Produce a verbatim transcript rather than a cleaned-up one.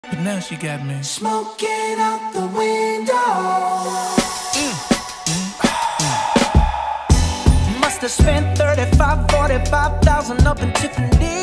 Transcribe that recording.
But now she got me smoking out the window. mm, mm, mm. Must have spent thirty-five, forty-five thousand up in Tiffany.